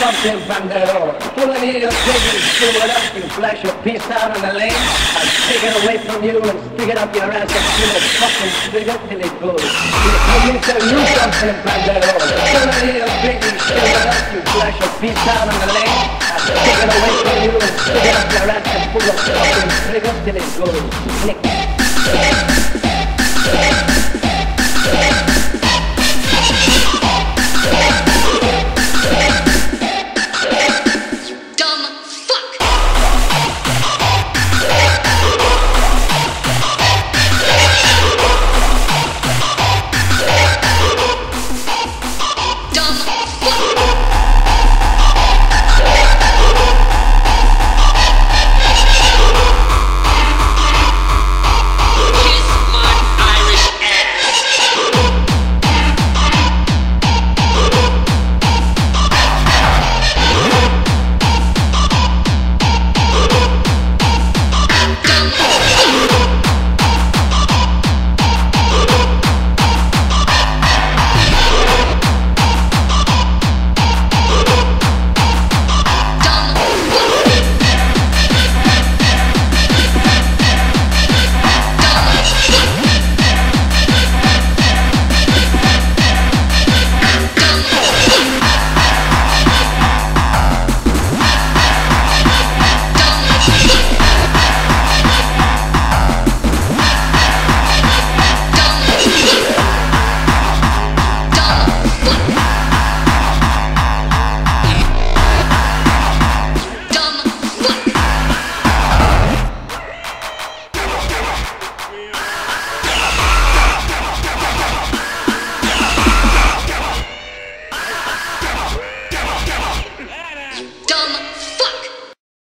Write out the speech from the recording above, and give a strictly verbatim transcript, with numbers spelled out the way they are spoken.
something from the Lord. Full of little pigeons, fill it up, you flash your piece out on the lane. I'll take it away from you and stick it up your ass and pull the fucking trigger till it goes. You need to do something from the Lord. Full of little pigeons, fill it up, you flash your piece out on the lane. I'll take it away from you and stick it up your ass and pull the fucking trigger till it goes. Click.